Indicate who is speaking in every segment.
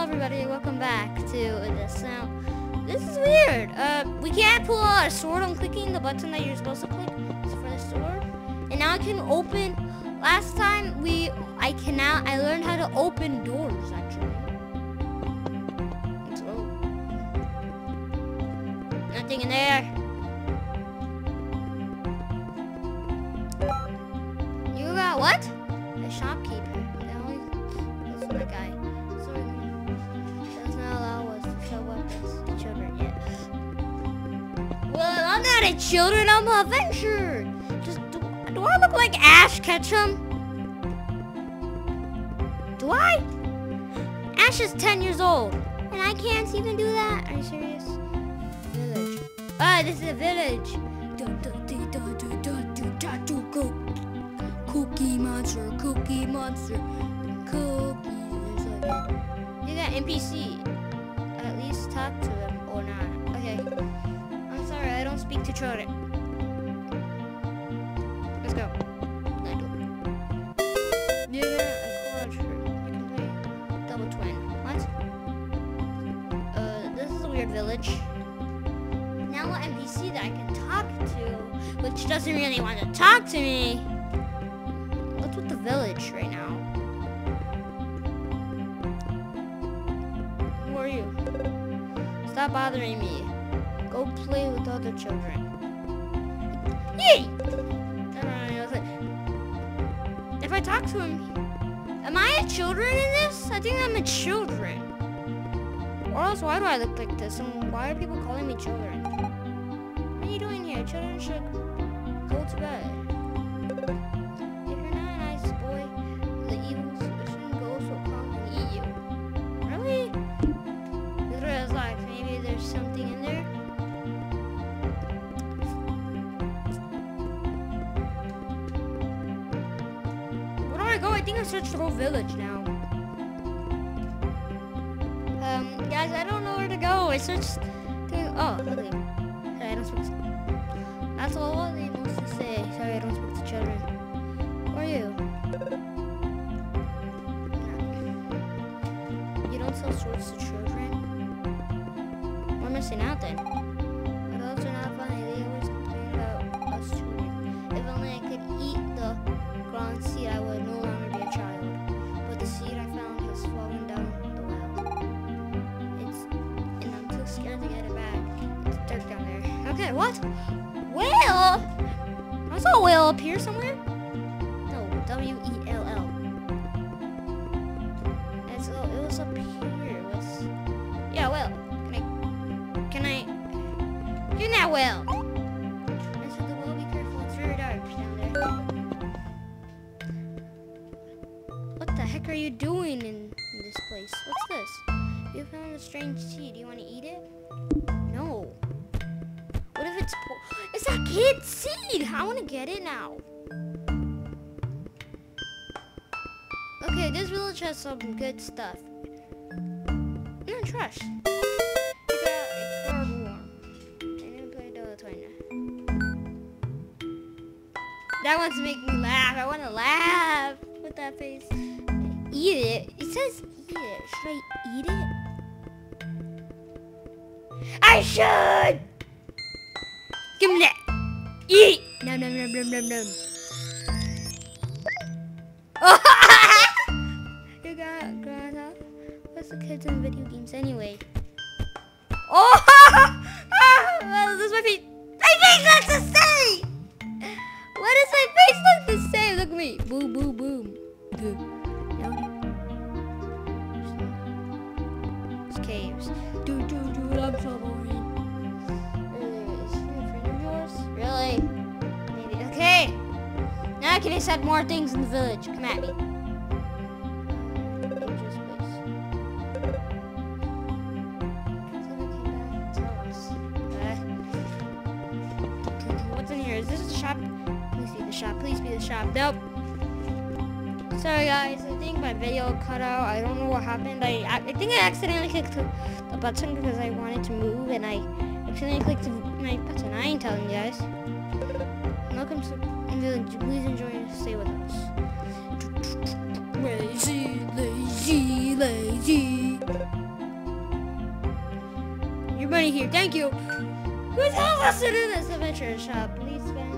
Speaker 1: everybody, welcome back to this. Now, this is weird. We can't pull out a sword on clicking the button that you're supposed to click for the sword. And now I can open. Last time I learned how to open doors actually. Let's go. Nothing in there. You got what? A shopkeeper. That's my guy. Sorry, does not allow us to show weapons to children yet. Well, I'm not a children. I'm an adventurer. Do I look like Ash Ketchum? Do I? Ash is 10 years old, and I can't even do that. Are you serious? Village. Ah, this is a village. Cookie monster, cookie monster, cookies. You got NPC. At least talk to them or not. Okay. I'm sorry, I don't speak to children. Let's go. Yeah, a college. You can play double twin. What? This is a weird village. Now an NPC that I can talk to, which doesn't really want to talk to me. What's with the village right now? Who are you? Stop bothering me. Go play with other children. Yay! If I talk to him, am I a children in this? I think I'm a children. Or else, why do I look like this? And why are people calling me children? What are you doing here? Children should go to bed. If you're not a nice boy, the evil suspicion goes will come and eat you. Really? This is what it's like. Maybe there's something in there. I think I searched the whole village now. Guys, I don't know where to go. I searched. Oh, okay. Sorry, I don't speak. That's all they mostly say. Sorry, I don't speak to children. Who are you? No. You don't sell swords to children? We're missing out then. Adults are not funny. They always complain about us children. If only I could eat the ground seed, I would no longer be a child. But the seed I found has fallen down the well. And I'm too scared to get it back. It's dirt down there. Okay, what? Whale? I saw a whale up here somewhere. No, W-E-L-L. It was up here. Yeah, whale. Can I? Get in that whale. I said the whale, be careful. It's very dark down there. What the heck are you doing in this place? What's this? You found a strange seed. Do you want to eat it? No. What if it's that kid's seed? I want to get it now. Okay, this village has some good stuff. No, trash. You got a card warm. I didn't play the twin. That wants to make me laugh. I want to laugh with that face. Eat it. It says eat it. Should I eat it? I should! Give me that. Eat! Nom nom nom nom nom nom. You got grandma. What's the kids in video games anyway? Oh! Well, this is my face. My face looks the same! Why does my face look the same? Look at me. Boom, boom, boom. It's caves. Dude, I'm so boring. Is he a friend of yours? Really? Maybe. Okay. Now I can accept more things in the village. Come at me. Dangerous place. What's in here? Is this a shop? Please be the shop. Please be the shop. Nope. Sorry guys, I think my video cut out. I don't know what happened. I think I accidentally clicked the button because I wanted to move, and I accidentally clicked my button. I ain't telling you guys. Welcome to the village. Please enjoy and stay with us. Lazy, lazy, lazy. money here. Thank you. Who tells us to do this adventure shop? Please spend.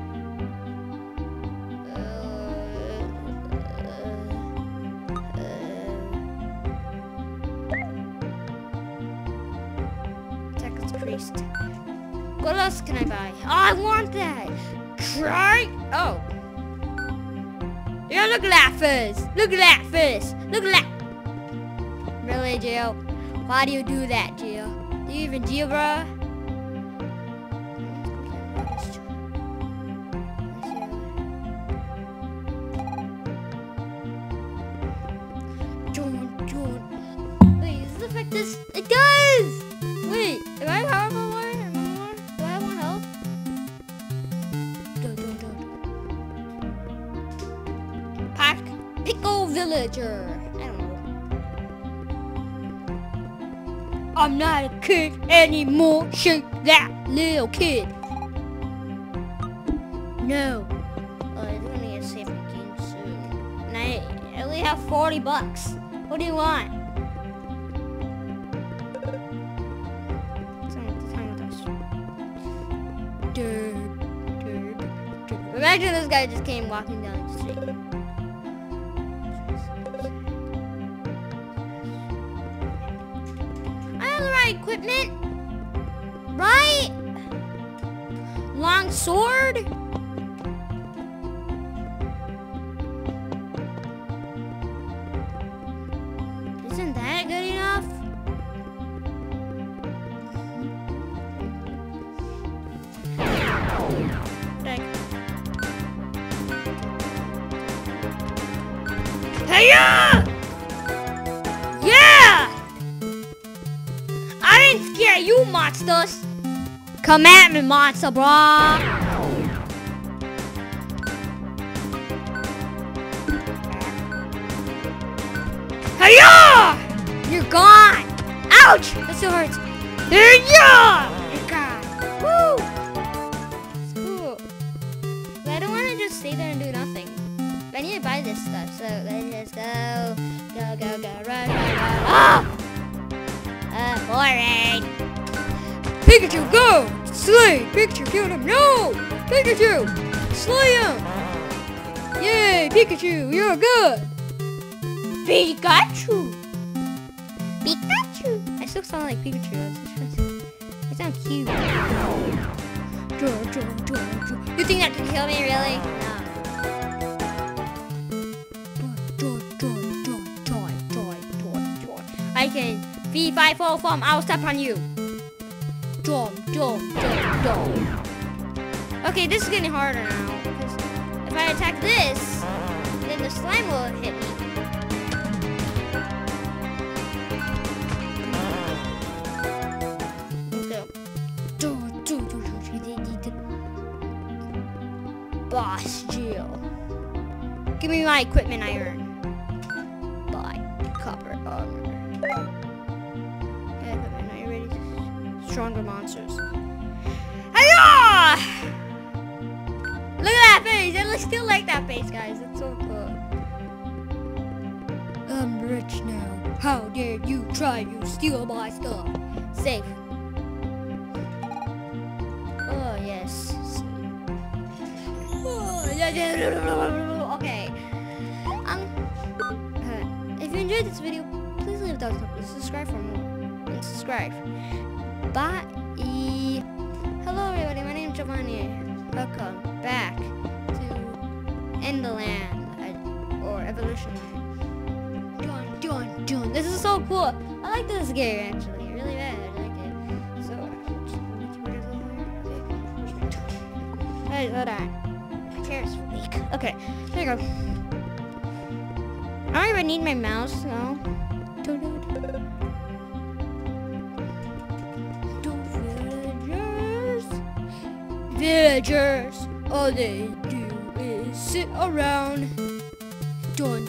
Speaker 1: Tax increased. What else can I buy? Oh, I want that. Try. Oh. Yeah, look at that face. Look at that face. Look at that. Really, Geo? Why do you do that, Geo? Do you even Geo, bruh? Wait, does this affect this? It does! Wait, am I powerful more? Am I more? Do I have more health? Pack Pickle Villager. I don't know. I'm not a kid anymore. Shake that little kid. No. Oh, it's gonna get safe again soon. And I only have 40 bucks. What do you want? Imagine this guy just came walking down the street. I have the right equipment. Right? Long sword? Isn't that good enough? Hey-ya! Yeah! I didn't scare you, monsters. Come at me, monster, brah. Hey-ya! You're gone. Ouch! That still hurts. Hey-ya! You're gone. Woo! It's cool. But I don't want to just stay there and do nothing. I need to buy this stuff, so let's go. Go, go, go, run, run, run. Ah! Boring. Pikachu, go! Slay! Pikachu, kill him! No! Pikachu! Slay him! Yay, Pikachu, you're good! Pikachu! Pikachu! I still sound like Pikachu. I sound cute. You think that can kill me, really? No. I can V5 form, I'll step on you. Okay, this is getting harder now. Because if I attack this, then the slime will hit me. Let's go. Boss Jill. Give me my equipment I earned. Buy copper armor. Stronger monsters. Hiya! Look at that face! I still like that face, guys. It's so cool. I'm rich now. How dare you try to steal my stuff? Safe. Oh, yes. Oh, yeah. Okay. If you enjoyed this video, please leave a thumbs up and subscribe for more. And subscribe. Bye. Hello everybody, my name is Giovanni. Welcome back to Evoland or Evolution. Dun. This is so cool. I like this game actually, really bad. I like it. So, hey, hold on. My chair's weak. Okay, there you go. I don't even need my mouse, no. Villagers, all they do is sit around. Dun.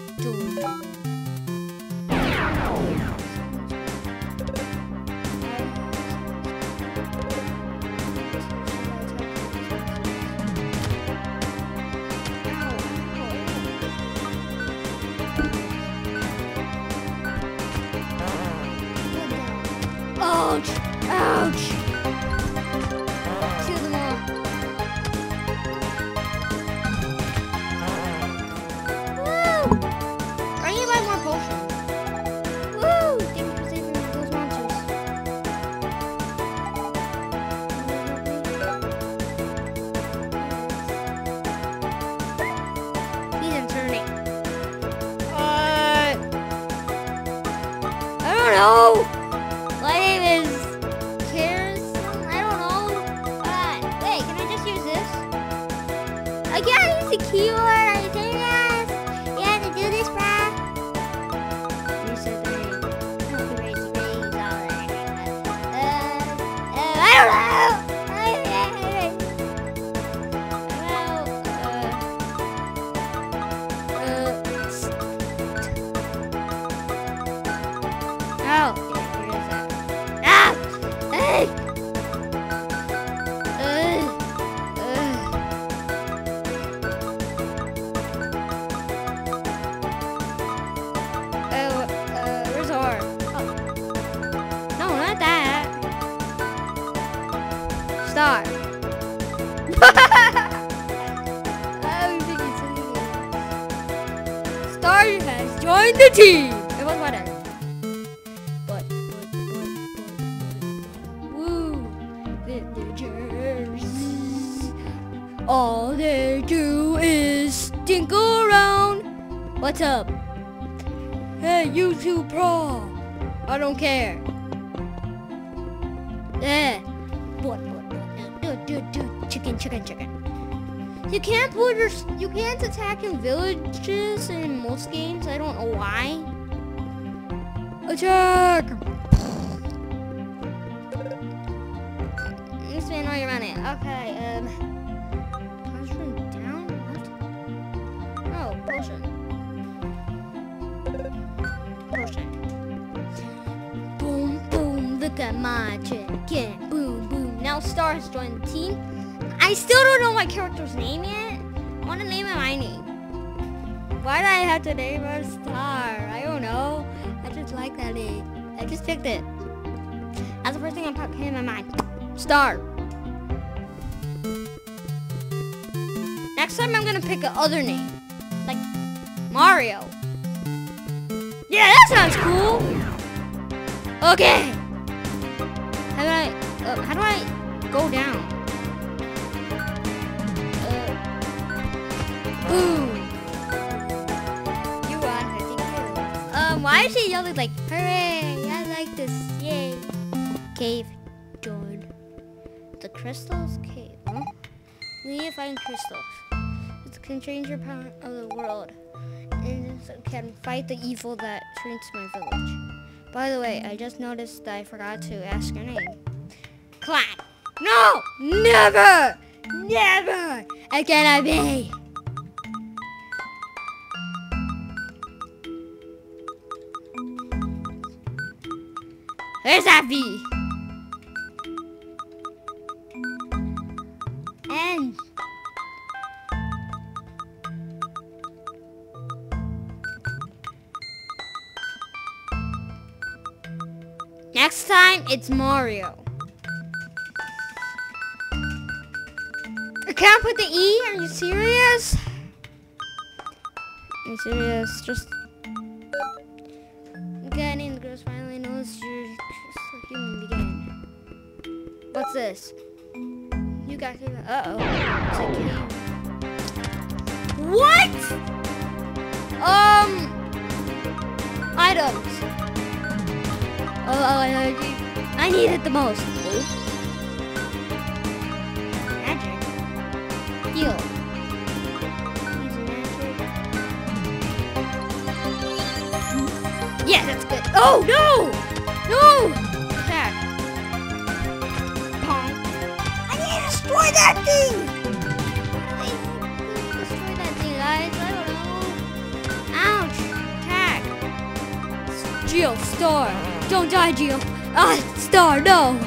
Speaker 1: Ouch! Ouch! Kill them all. Woo! I need to buy more potions. Woo! Thank you for saving those monsters. He's turning. I don't know. My name is Cares. I don't know. Wait, can I just use this? I can't use the keyboard. Are you serious? You have to do this, bruh. Reset the ring. Raise the rings. I don't know. Where's R? Oh. No, not that. Star. Star has joined the team. It was whatever. Woo, villagers. All they do is stink around. What's up? Hey, you two pro. I don't care. Chicken. You can't attack in villages in most games. I don't know why. Attack! Spend all your money. Okay, potion down? What? Oh, potion. Boom, boom, look at my chicken. Boom, boom. Now Star has joined the team. I still don't know my character's name yet. I want to name it my name. Why do I have to name her Star? I don't know. I just like that name. I just picked it. That's the first thing that came in my mind. Star. Next time I'm gonna pick another name. Like Mario. Yeah, that sounds cool. Okay. How do I go down? Boom. You won 50 kills. Why is she yelling like, hooray, I like this, yay. Cave joined. The crystals cave, huh? We need to find crystals. It can change your power of the world. And it can fight the evil that shrinks my village. By the way, I just noticed that I forgot to ask your name. Clap. No! Never! Never! I cannot be! Where's that V? And next time it's Mario. I can't put the E? Are you serious? Are you serious? Just getting the girls finally knows you're just a human being. What's this? You got to. Uh-oh. It's a cave. What? Items. I need it the most. Magic. Heal. Use magic. Yeah, that's good. Oh, no! No! Attack. I need to destroy that thing! Destroy that thing, guys. I don't know. Ouch. Attack. Jeos, Star. Don't die, Jeos. Ah, Star, no.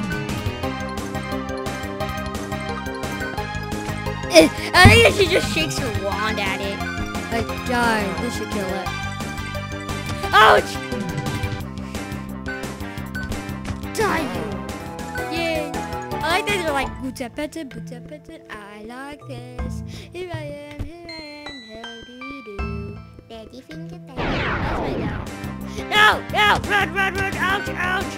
Speaker 1: I think she just shakes her wand at it. Like, die. This should kill it. Ouch! Die, you. like this. You're like, boots up, I like this. Here I am, how do you do? Daddy finger, daddy. That's my dog. No, run, ouch.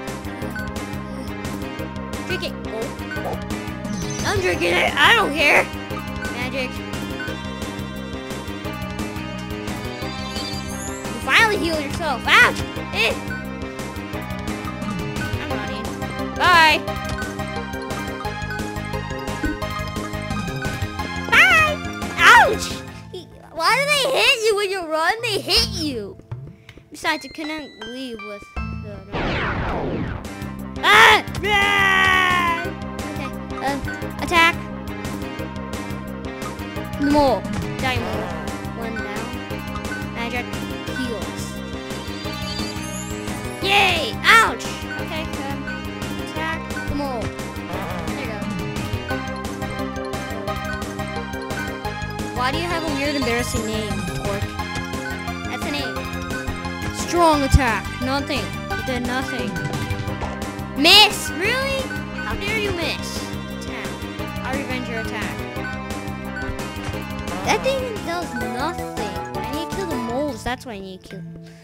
Speaker 1: Drink it. Oh. I'm drinking it, I don't care. Magic. You finally healed yourself. Ouch! I'm running. Bye! Bye! Ouch! Why do they hit you when you run? They hit you. Besides, you couldn't leave with the... Ah! Okay. Attack. The mole. Die mole. One down. Magic. Heals. Yay! Ouch! Okay, attack the mole. There you go. Why do you have a weird, embarrassing name, Torque? That's a name. Strong attack. Nothing. You did nothing. Miss! Really? How dare you miss? Attack. I'll revenge your attack. That thing does nothing. I need to kill the moles. That's why I need to kill.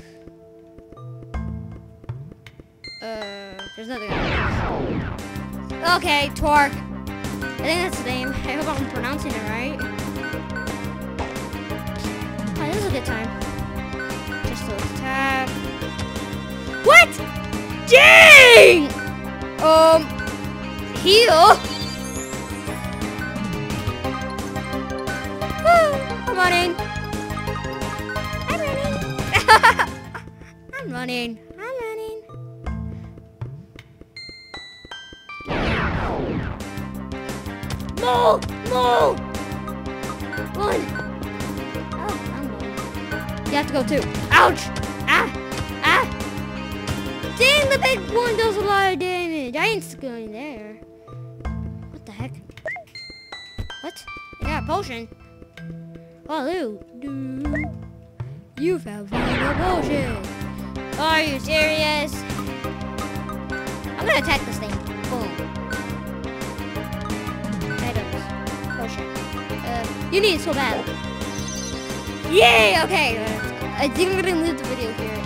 Speaker 1: There's nothing else. Okay, Torque. I think that's the name. I hope I'm pronouncing it right. Oh, this is a good time. Just a little tap. What? Dang! Heal. Woo! I'm running. I'm running. Mole! Run! Oh, I'm going. You have to go too. Ouch! Ah! Dang, the big one does a lot of damage. I ain't going there. What the heck? What? I got a potion. Oh, you found a potion. Are you serious? I'm gonna attack this thing. Boom. You need it so bad. Yay! Okay. I think we're gonna leave the video here.